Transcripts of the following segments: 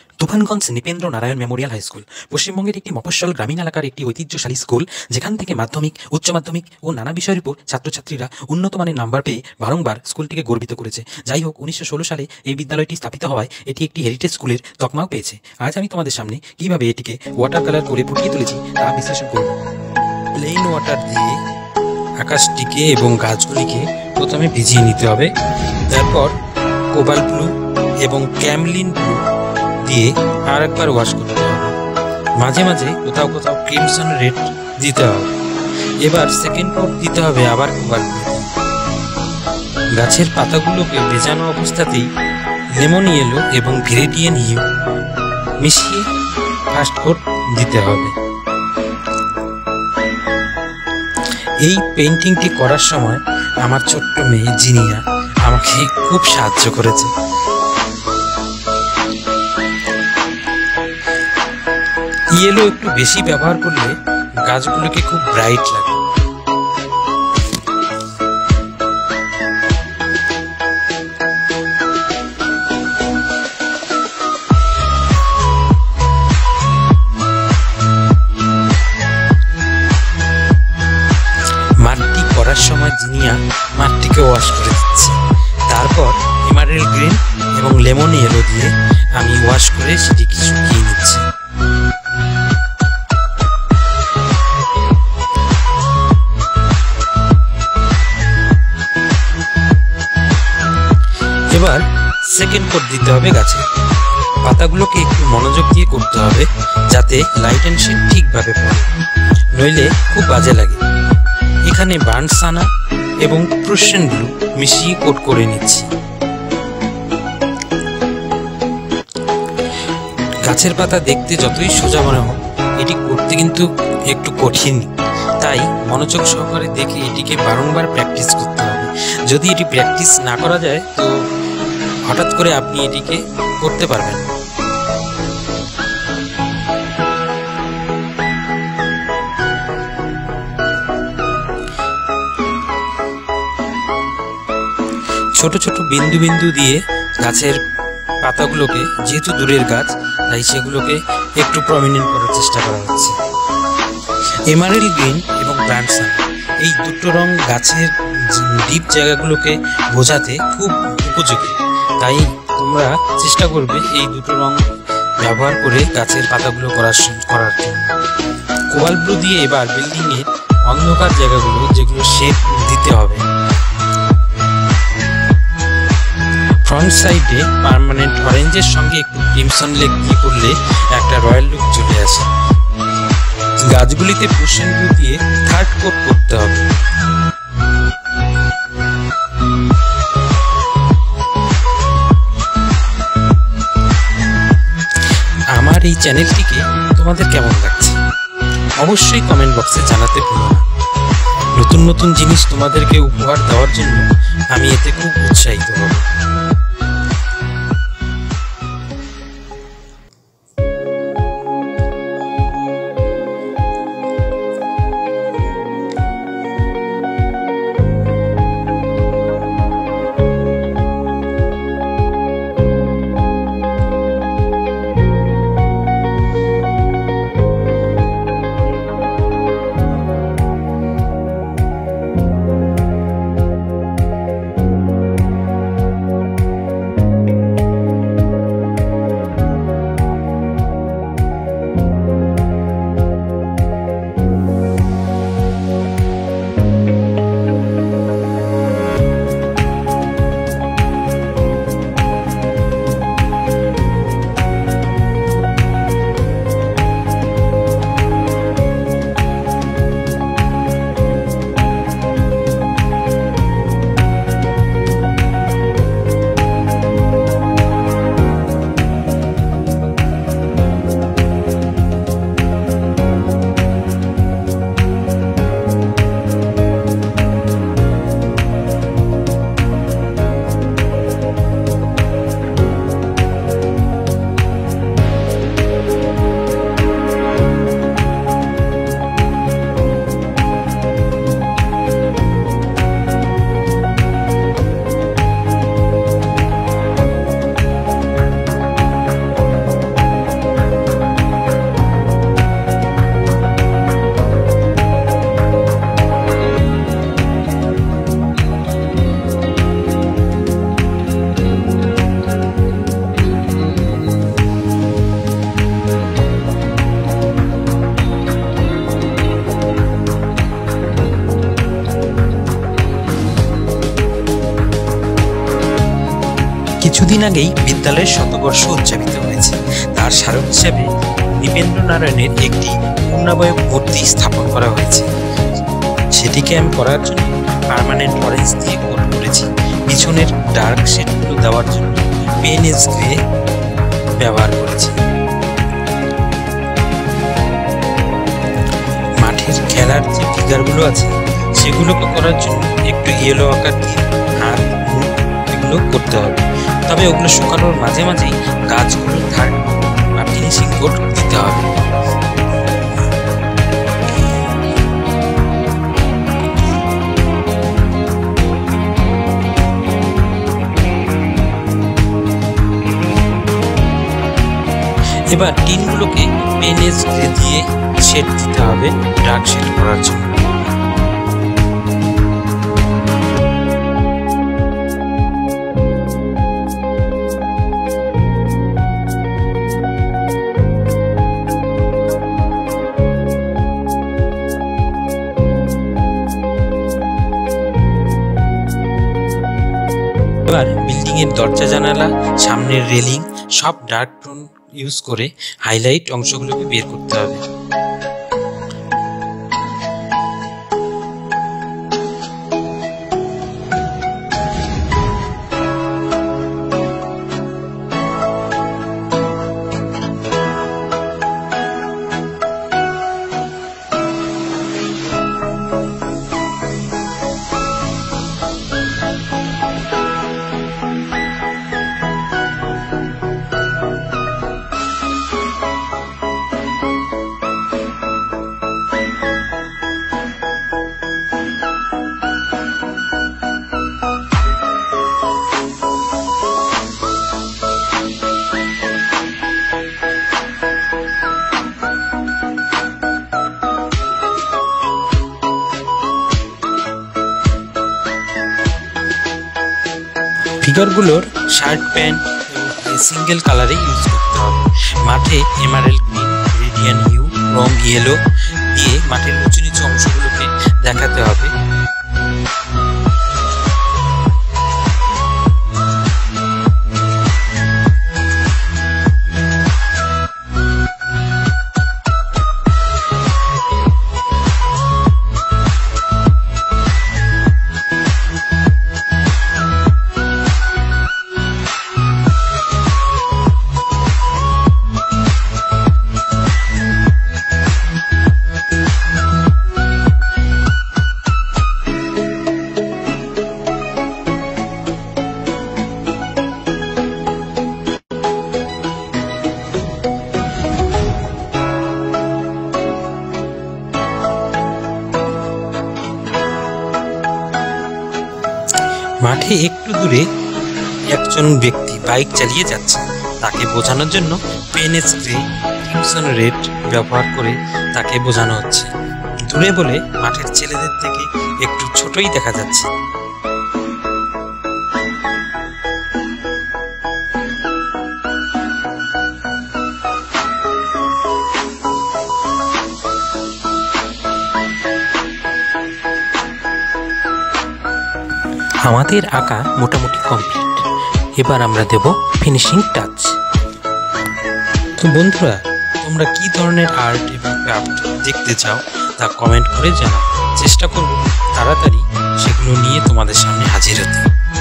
Tufanganj Nripendra Narayan memorial high school পশ্চিমবঙ্গের একটি মফস্বল গ্রামীণ এলাকার একটি ঐতিহ্যশালী স্কুল, যেখান থেকে মাধ্যমিক, উচ্চ মাধ্যমিক ও নানা বিষয়ের উপর ছাত্রছাত্রীরা উন্নত মানের নাম্বার পেয়ে বারংবার স্কুলটিকে গর্বিত করেছে। যাই হোক, 1916 সালে এই বিদ্যালয়টি স্থাপিত হওয়ায় এটি একটি হেরিটেজ স্কুলের তকমাও পেয়েছে। আজ আমি তোমাদের সামনে কিভাবে এটিকে ওয়াটার কালার করে ফুটিয়ে তুলেছি তা বিশ্লেষণ করব। প্লেন ওয়াটার দিয়ে আকাশটিকে এবং গাছগুলিকে প্রথমে ভিজিয়ে নিতে হবে। তারপর কোবাল্ট ব্লু এবং ক্যামলিন ব্লু দিয়ে আর একবার ওয়াশ করতে হবে। মাঝে মাঝে কোথাও কোথাও ক্রিমসন রেড দিতে হবে। এবার সেকেন্ড কোট দিতে হবে আবার কোবাল্ট ব্লু। গাছের পাতাগুলোকে ভেজানো অবস্থাতেই লেমন ইয়েলো এবং ভেরিডিয়ান হিউ মিশিয়ে ফার্স্ট কোট দিতে হবে। এই পেইন্টিংটি করার সময় আমার ছোট্ট মেয়ে জিনিয়া আমাকে খুব সাহায্য করেছে। ইয়েলো একটু বেশি ব্যবহার করলে গাছগুলোকে খুব ব্রাইট লাগে। মাটি করার সময় জিনিয়া মাটিকে ওয়াশ করে দিচ্ছে। তারপর এমারেল্ড গ্রিন এবং লেমন ইয়েলো দিয়ে আমি ওয়াশ করে সেটিকে শুকিয়ে নিচ্ছি। এবার সেকেন্ড কোট দিতে হবে গাছে। পাতাগুলোকে একটু মনোযোগ দিয়ে করতে হবে যাতে লাইট অ্যান্ড শেড ঠিকভাবে পড়ে, নইলে খুব বাজে লাগে। এখানে বার্নসানা এবং প্রুশিয়ান ব্লু মিশিয়ে কোট করে নিচ্ছি। গাছের পাতা দেখতে যতই সোজা মনে হোক, এটি করতে কিন্তু একটু কঠিন, তাই মনোযোগ সহকারে দেখে এটিকে বারংবার প্র্যাকটিস করতে হবে। যদি এটি প্র্যাকটিস না করা যায় তো হঠাৎ করে আপনি এটিকে করতে পারবেন। ছোট ছোট বিন্দু বিন্দু দিয়ে গাছের পাতাগুলোকে, যেহেতু দূরের গাছ তাই সেগুলোকে একটু প্রমিনেন্ট করার চেষ্টা করা হচ্ছে। এমারেল্ড গ্রিন এবং বার্নসানা এই দুটো রং গাছের ডিপ জায়গাগুলোকে বোঝাতে খুব উপযোগী, তাই তোমরা চেষ্টা করবে এই দুটো রং ব্যবহার করে গাছের পাতাগুলো করার জন্য। কোবাল্ট ব্লু দিয়ে এবার বিল্ডিংয়ের অন্ধকার জায়গাগুলো, যেগুলো শেড দিতে হবে। ফ্রন্ট সাইডে পার্মানেন্ট অরেঞ্জের সঙ্গে একটু ক্রিমসন লেক দিয়ে করলে একটা রয়্যাল লুক চলে আসে। গাছগুলিতে প্রুশিয়ান ব্লু দিয়ে থার্ড কোট করতে হবে। আমার এই চ্যানেলটিকে তোমাদের কেমন লাগছে অবশ্যই কমেন্ট বক্সে জানাতে ভুলো না। নতুন নতুন জিনিস তোমাদেরকে উপহার দেওয়ার জন্য আমি এতে খুব উৎসাহিত হব। কিছুদিন আগেই বিদ্যালয়ের শতবর্ষ উদযাপিত হয়েছে। তার স্মারক হিসেবে নৃপেন্দ্র নারায়ণের একটি পূর্ণাবয়ব মূর্তি স্থাপন করা হয়েছে। সেটিকে আমি করার জন্য পার্মানেন্ট অরেঞ্জ দিয়ে কোট করেছি। পিছনের ডার্ক শেডগুলো দেওয়ার জন্য পেনএস গ্রে ব্যবহার করেছি। মাঠের খেলার যে ফিগারগুলো আছে সেগুলোকে করার জন্য একটু ইয়েলো আকার দিয়ে হাত মুখ এগুলো করতে হবে। তবে ওগুলো শুকানোর মাঝে মাঝেই গাছগুলো থার্ড বা ফিনিশিং কোট দিতে হবে। এবার টিনগুলোকে পেনএস গ্রে দিয়ে শেড দিতে হবে ডার্ক শেড করার জন্য। এবার বিল্ডিং এর দরজা জানালা, সামনের রেলিং সব ডার্ক টোন ইউজ করে হাইলাইট অংশগুলোকে বের করতে হবে। ফিগারগুলোর শার্ট প্যান্ট সিঙ্গেল কালারে ইউজ করতে হবে। মাঠে emerald green, viridian hue, chrome yellow দিয়ে মাঠের উঁচু নিচু অংশগুলোকে দেখাতে হবে। মাঠে একটু দূরে একজন ব্যক্তি বাইক চালিয়ে যাচ্ছে, তাকে বোঝানোর জন্য পেনএস গ্রে, ক্রিমসন রেড ব্যবহার করে তাকে বোঝানো হচ্ছে। দূরে বলে মাঠের ছেলেদের থেকে একটু ছোটই দেখা যাচ্ছে। আমাদের আঁকা মোটামুটি কমপ্লিট। এবার আমরা দেব ফিনিশিং টাচ। তো বন্ধুরা, তোমরা কি ধরনের আর্ট এবং ক্রাফট দেখতে চাও তা কমেন্ট করে জানাও। চেষ্টা করব তাড়াতাড়ি সেগুলো নিয়ে তোমাদের সামনে হাজির হতে।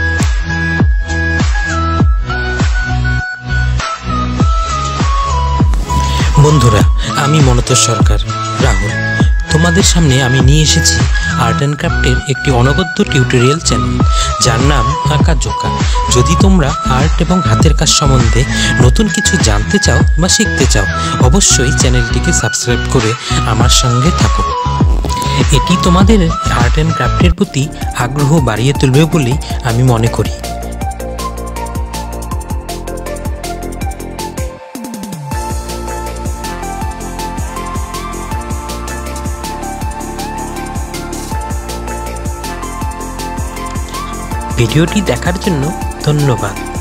বন্ধুরা, আমি মনতোষ সরকার রাহুল। তোমাদের সামনে আমি নিয়ে এসেছি আর্ট অ্যান্ড ক্রাফটের একটি অনবদ্য টিউটোরিয়াল চ্যানেল, যার নাম আঁকা জোকা। যদি তোমরা আর্ট এবং হাতের কাজ সম্বন্ধে নতুন কিছু জানতে চাও বা শিখতে চাও, অবশ্যই চ্যানেলটিকে সাবস্ক্রাইব করে আমার সঙ্গে থাকো। এটি তোমাদের আর্ট অ্যান্ড ক্রাফটের প্রতি আগ্রহ বাড়িয়ে তুলবে বলেই আমি মনে করি। ভিডিওটি দেখার জন্য ধন্যবাদ।